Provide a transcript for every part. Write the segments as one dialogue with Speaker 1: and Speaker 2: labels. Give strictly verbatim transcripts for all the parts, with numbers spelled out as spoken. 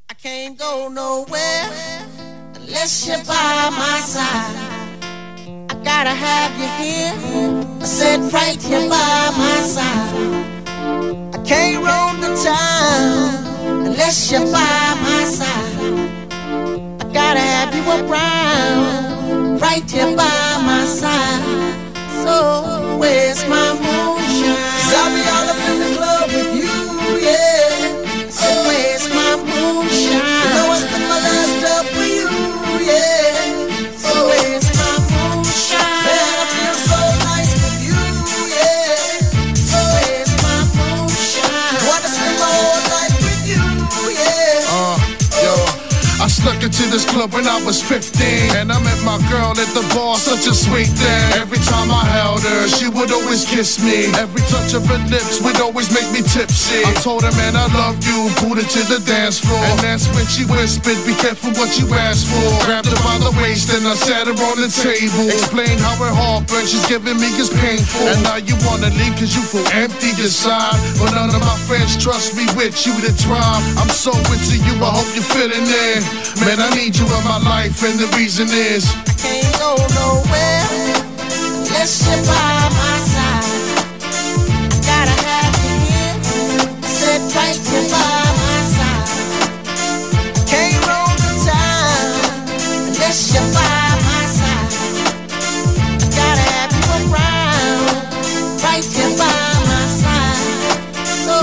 Speaker 1: I can't go nowhere unless you're by my side. I gotta have you here, I said right here by my side. I can't roam the town unless you're by my side. I gotta have you around, right here by my side. So where's my moonshine? 'Cause I'll be all up in the club with you, yeah. So where's my moonshine? You know I spent my last up for you, yeah. So where's my moonshine? Man, I feel so nice with you, yeah. So where's my moonshine? Wanna spend my whole life with you, yeah.
Speaker 2: Uh, yo. I snuck into this club when I was fifteen, and I met my girl at the bar, such a sweet thing. Every time I held her, she would always kiss me. Every touch of her lips would always make me tipsy. I told her, man, I love you, pulled her to the dance floor, and that's when she whispered, be careful what you ask for. Grabbed her by the waist and I sat her on the table, explained how her heart burns, she's giving me is painful. And now you wanna leave cause you feel empty inside, but none of my friends trust me with you to thrive. I'm so into you, I hope you're feeling it. Man, I need you in my life, and the reason is
Speaker 1: I can't go nowhere unless you're by my side. Gotta have you here, sit right here by my side. Can't roam the town unless you're by my side. Gotta have you around, right here by my side. So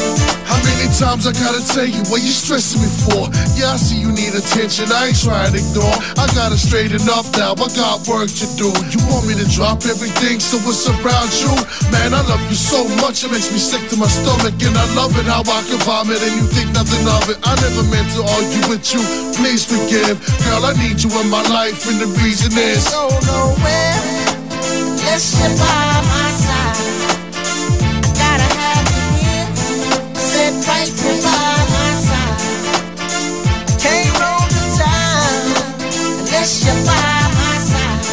Speaker 2: times I gotta tell you what you stressing me for. Yeah, I see you need attention, I ain't trying to ignore. I gotta straighten up now, I got work to do. You want me to drop everything so it's around you? Man, I love you so much, it makes me sick to my stomach. And I love it how I can vomit and you think nothing of it. I never meant to argue with you, please forgive. Girl, I need you in my life, and the reason is
Speaker 1: go nowhere unless you're by my side. Gotta have you here, sit right here by my side. Can't roam the town unless you're by my side.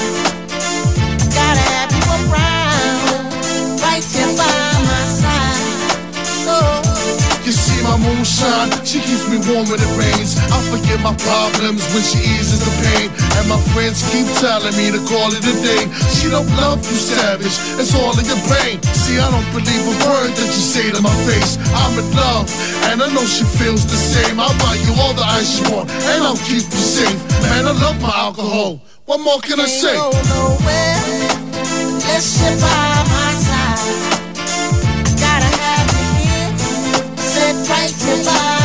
Speaker 1: Gotta have you around, right here by my side. So
Speaker 2: you see my moonshine, she keeps me warm when it rains. I forget my problems when she eases the pain. And my friends keep telling me to call it a day. She don't love you, savage, it's all in your brain. See, I don't believe a word that you say to my face. I'm in love, and I know she feels the same. I'll buy you all the ice you want, and I'll keep you safe. Man, I love my alcohol, what more can I say?
Speaker 1: Can't go nowhere unless you're by my side. Gotta have you here, sit right here by